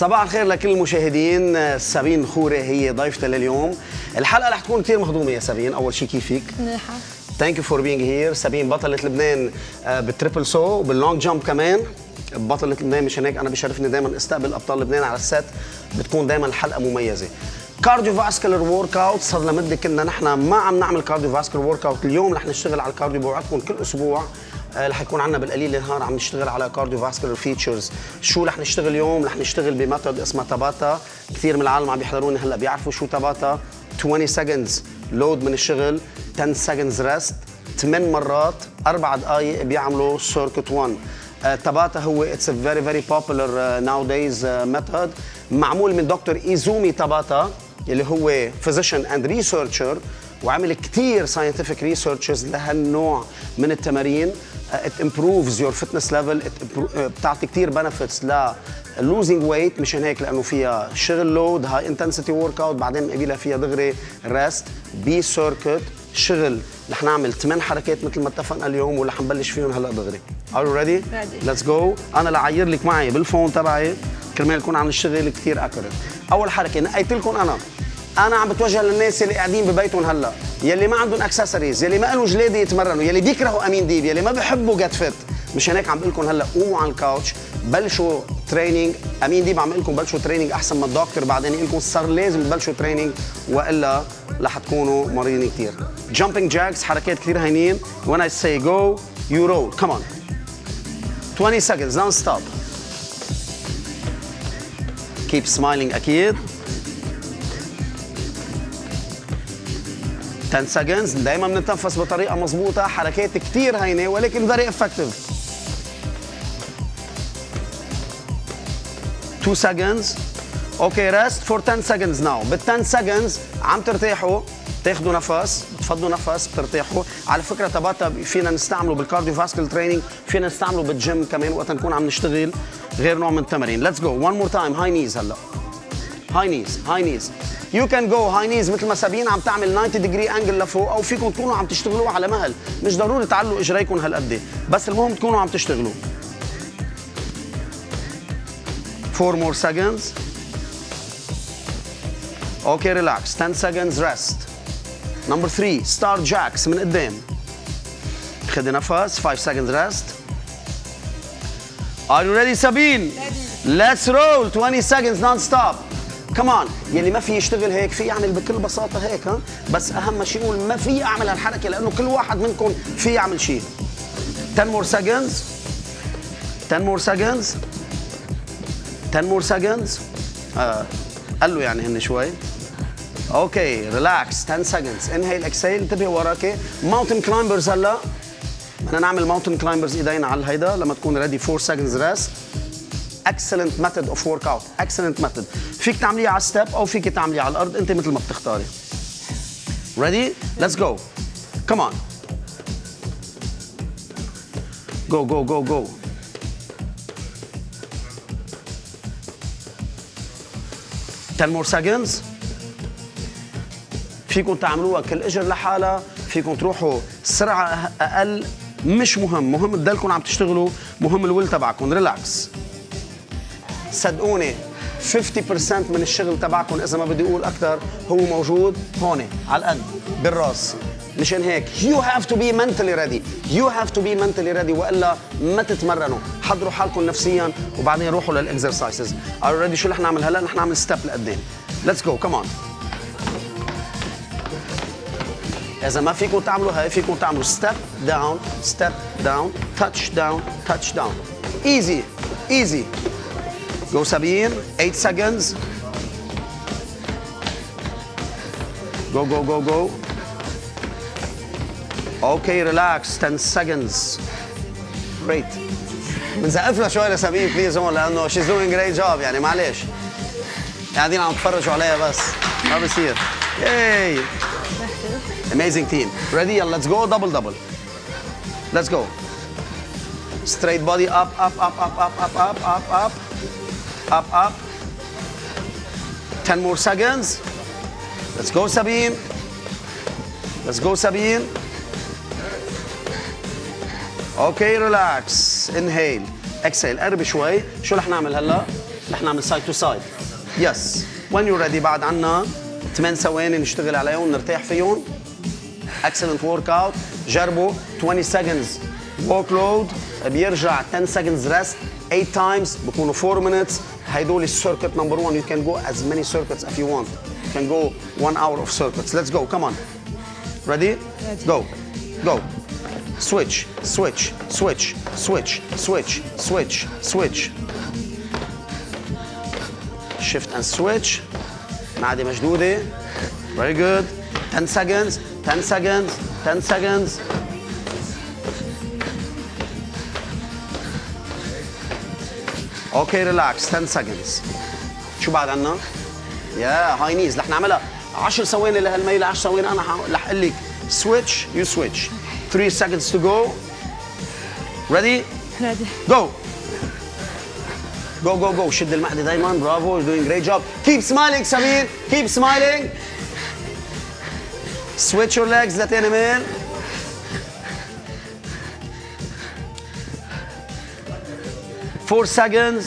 صباح الخير لكل المشاهدين. سابين خوري هي ضيفتي لليوم. الحلقه رح تكون كثير مهضومه يا سابين. اول شيء كيفك؟ منيحه. ثانك يو فور بينج هير. سابين بطله لبنان بالتريبل سو وباللونج جامب كمان. بطله لبنان، مشان هيك انا بشرفني دائما استقبل ابطال لبنان على السات. بتكون دائما الحلقه مميزه. كارديو فاسكولار ورك اوت، صار لنا مده كنا نحن ما عم نعمل كارديو فاسكولار ورك اوت. اليوم رح نشتغل على الكارديو. بوعدكم كل اسبوع رح يكون عندنا بالقليل النهار عم نشتغل على كارديو فاسكولار فيتشرز. شو رح نشتغل اليوم؟ رح نشتغل بميثود اسمها تاباتا. كثير من العالم عم بيحضروني هلا بيعرفوا شو تاباتا. 20 seconds لود من الشغل، 10 seconds ريست، 8 مرات 4 دقائق بيعملوا سيركت 1. تاباتا هو اتس ا فيري فيري بوبولار ناو دايز ميثود، معمول من دكتور ايزومي تاباتا اللي هو فيزيشن اند ريسيرشر، وعمل كثير ساينتفك ريسيرشز لهالنوع من التمارين. it improves your fitness level. بتعطي كثير benefits ل losing weight. مشان هيك لانه فيها شغل لود هاي انتنسيتي ورك اوت، بعدين مقابلها فيها دغري ريست بي سيركت شغل. رح نعمل 8 حركات مثل ما اتفقنا اليوم ورح نبلش فيهم هلا دغري. Are you ready؟ Ready. Let's go. انا لعير لك معي بالفون تبعي كرمال يكون عم نشتغل كثير اكوريت. اول حركه نقيت لكم انا عم بتوجه للناس اللي قاعدين ببيتهم هلا، يلي ما عندهم اكسسوارز، يلي ما لهم جلاده يتمرنوا، يلي بيكرهوا امين ديب، يلي ما بحبوا جت فيت. مشان هيك عم بقول لكم هلا قوموا على الكاوتش، بلشوا تريننج. امين ديب عم بقول لكم بلشوا تريننج احسن ما الدكتور، بعدين يقول لكم صار لازم تبلشوا تريننج والا رح تكونوا مريضين كثير. جامبينج جاكس حركات كثير هينين. when I say go you roll. come on. 20 seconds non stop. keep smiling اكيد. 10 seconds. دائما بنتنفس بطريقه مضبوطه. حركات كثير هينه ولكن very effective. 2 seconds. اوكي rest for 10 seconds now. بال 10 seconds عم ترتاحوا، تاخذوا نفس، بتفضوا نفس، بترتاحوا. على فكره تباتا فينا نستعمله بالكارديو فاسكول تريننج، فينا نستعمله بالجيم كمان وقت نكون عم نشتغل غير نوع من التمارين. ليتس جو one more time. high knees هلا. high knees high knees. You can go high knees مثل ما سابين عم تعمل 90 degree angle لفوق، او فيكم تكونوا عم تشتغلوا على مهل، مش ضروري تعلوا اجريكم هالقد، بس المهم تكونوا عم تشتغلوا. 4 more seconds. Okay, relax. 10 seconds rest. Number 3 star jacks من قدام. خدي نفس. 5 seconds rest. Are you ready سابين؟ Ready. Let's roll. 20 seconds non-stop. كمان يلي ما في يشتغل هيك في يعمل بكل بساطه هيك، ها، بس اهم شيء يقول ما في اعمل هالحركه لانه كل واحد منكم في يعمل شيء. 10 more seconds. 10 more seconds. 10 more seconds. قالوا يعني هن شوي. اوكي ريلاكس. 10 seconds. انهيل اكسيل. انتبهي وراكي. ماونتن كلايمبرز هلا بدنا نعمل ماونتن كلايمبرز ايدينا على الهيدا لما تكون ريدي. 4 seconds rest. excellent method of workout. excellent method. فيك تعمليها على ستيب او فيك تعمليها على الارض، انت مثل ما بتختاري. ready؟ let's go. come on. go go go go. ten more seconds. فيكم تعملوها كل اجر لحالها، فيكم تروحوا سرعه اقل، مش مهم، مهم تضلكم عم تشتغلوا، مهم الويل تبعكم. ريلاكس. صدقوني 50% من الشغل تبعكم اذا ما بدي اقول اكثر هو موجود هون على القد بالراس. مشان هيك you have to be mentally ready. you have to be mentally ready والا ما تتمرنوا. حضروا حالكم نفسيا وبعدين روحوا للاكسرسايزز. are you ready؟ شو رح نعمل هلا؟ رح نعمل ستيب لقدام. let's go. come on. إذا ما فيكم تعملوا هاي فيكم تعملوا step down touch down. easy. go سابين. 8 seconds. go. okay relax. 10 seconds. great. بنسقف لها شوي لسابين بليز هون لانه she's doing great job. يعني معلش قاعدين عم تفرجوا عليها بس ما بصير. yay. amazing team. ready؟ يلا let's go. double. let's go. straight body up. 10 more seconds. let's go سابين. okay relax. inhale exhale. قرب شوي. شو رح نعمل هلا؟ رح نعمل سايد تو سايد. يس. when you're ready بعد عنا 8 ثواني نشتغل عليهم نرتاح فيهم. excellent workout. جربوا 20 seconds workload بيرجع 10 seconds rest 8 times بكونوا 4 minutes. هيدول circuit number 1. You can go as many circuits if you want. You can go 1 hour of circuits. Let's go. Come on. Ready? Go. Go. Switch, switch, switch, switch, switch, switch, switch. Shift and switch. معدة مشدودة. Very good. 10 seconds, 10 seconds, 10 seconds. Okay, relax. 10 seconds. شو بعد عنا؟ يا هاي نيز رح نعملها 10 ثواني لهالميلة 10 ثواني أنا رح أقول لك switch, you switch. 3 seconds to go. Ready? Ready. Go. Go, go, go. شد المعدة دايما. برافو. You're doing great job. Keep smiling, سمير. Keep smiling. Switch your legs لتاني ميل. Four seconds.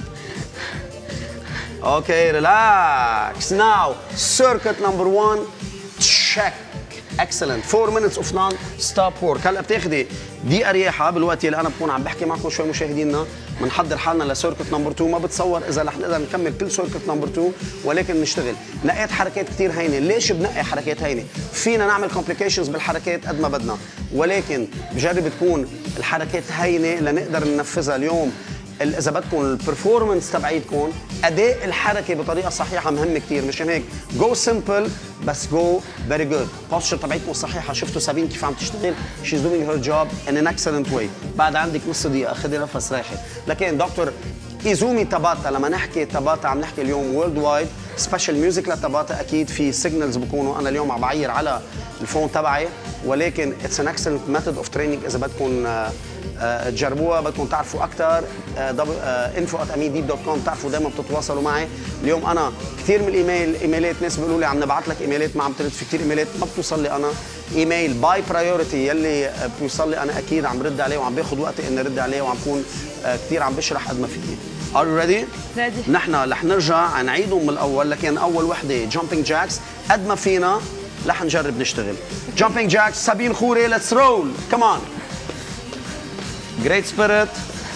Okay, relax. Now, circuit number 1. Check. Excellent. 4 minutes of non-stop work. هلا بتاخدي دقيقة رياحة بالوقت اللي أنا بكون عم بحكي معكم شوي مشاهدينا بنحضر حالنا لسيركت نمبر 2. ما بتصور إذا رح نقدر نكمل كل سيركت نمبر 2 ولكن نشتغل. نقيت حركات كثير هينة. ليش بنقي حركات هينة؟ فينا نعمل complications بالحركات قد ما بدنا ولكن بجرب تكون الحركات هينة لنقدر ننفذها اليوم. اذا بدكم البرفورمانس تبعيتكم اداء الحركه بطريقه صحيحه مهم كثير. مشان هيك جو سمبل بس جو فيري جود. بوستشر تبعيتكم صحيحه. شفتوا سابين كيف عم تشتغل؟ شيز دوينج هير جوب ان ان اكسلنت واي. بعد عندك نص دقيقه خذي نفس راحه. لكن دكتور ايزومي تاباتا لما نحكي تاباتا عم نحكي اليوم وورلد وايد سبيشال ميوزك لتاباتا. اكيد في سيجنالز بكونوا انا اليوم عم بعير على الفون تبعي ولكن اتس ان اكسلنت ميثود اوف تريننج. اذا بدكم تجربوها بدكم تعرفوا اكثر info@amindeep.com. تعرفوا دائما بتتواصلوا معي. اليوم انا كثير من الايميلات ناس بيقولوا لي عم نبعث لك ايميلات ما عم ترد. في كثير ايميلات ما بتوصل لي انا. ايميل باي برايورتي يلي بيوصل لي انا اكيد عم رد عليه وعم باخذ وقتي اني رد عليه وعم بكون كثير عم بشرح قد ما فيني. Are you ready؟ Ready. نحن رح نرجع نعيدهم من الاول لكن اول وحده جامبينج جاكس قد ما فينا رح نجرب نشتغل. جامبينج جاكس سابين خوري ليتس رول. كمان. Great spirit.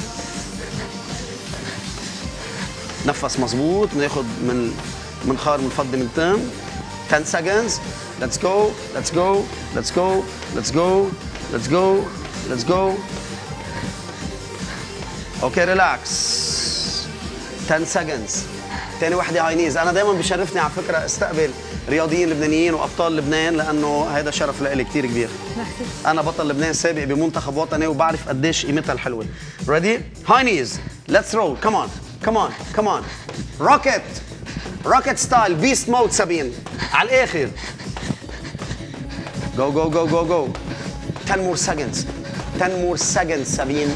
نفس مظبوط. بناخذ من منخار بنفضي من تم. 10 seconds. Let's go. Let's go. Let's go. Let's go. Let's go. Let's go. Okay, relax. 10 seconds. تاني وحدة هاي نيز. أنا دايما بشرفني على فكرة استقبل رياضيين لبنانيين وأبطال لبنان لأنه هذا شرف لإلي كتير كبير. أنا بطل لبنان سابق بمنتخب وطني وبعرف قديش قيمتها الحلوة. Ready? High knees. Let's roll. Come on. Come on. Come on. Rocket. Rocket style. Beast mode سابين. على الآخر. Go, go, go, go, go. 10 more seconds. 10 more seconds سابين.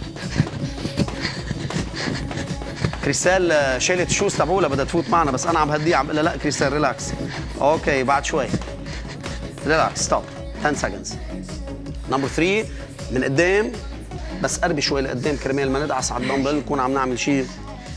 كريستال شالت الشوز تبعولها بدها تفوت معنا بس انا عم بهديها عم بقول لها لا كريستال ريلاكس. اوكي بعد شوي. ريلاكس ستوب. 10 seconds. نمبر 3 من قدام بس قربي شوي لقدام كرمال ما ندعس على الدمبل نكون عم نعمل شيء.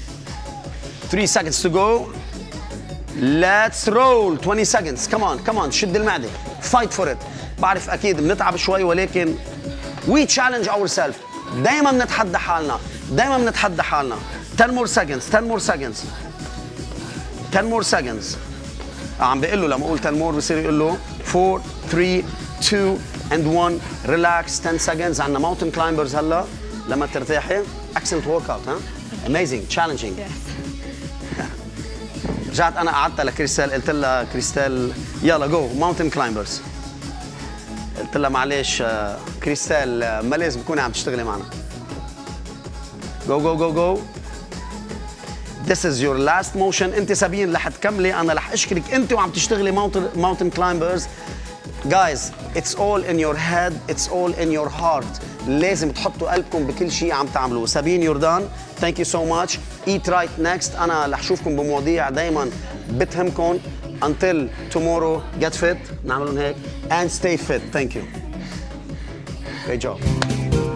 3 seconds to go. Let's roll. 20 seconds. Come on, come on. شد المعدة. Fight for it. بعرف أكيد بنتعب شوي ولكن we challenge ourselves. دايما بنتحدى حالنا. دايما بنتحدى حالنا. 10 more seconds. 10 more seconds. 10 more seconds. عم بقول له لما أقول 10 more بصير يقول له 4 3 2 and 1. Relax. 10 seconds. عندنا mountain climbers هلا لما ترتاحي. Excellent workout. ها؟ Amazing. Challenging. رجعت انا قعدت لكريستال قلت لها كريستال يلا جو ماونتن كلايمبرز. قلت لها معلش كريستال ما لازم تكوني عم تشتغلي معنا. جو جو جو جو. This is your last motion. انت سابين رح تكملي انا رح اشكرك انت وعم تشتغلي mountain climbers. Guys, it's all in your head, it's all in your heart. لازم تحطوا قلبكم بكل شيء عم تعملوه. سابين يوردان thank you so much. Eat right next. أنا رح أشوفكم بمواضيع دايماً بتهمكم. Until tomorrow, get fit. نعملون هيك and stay fit. Thank you. Great job.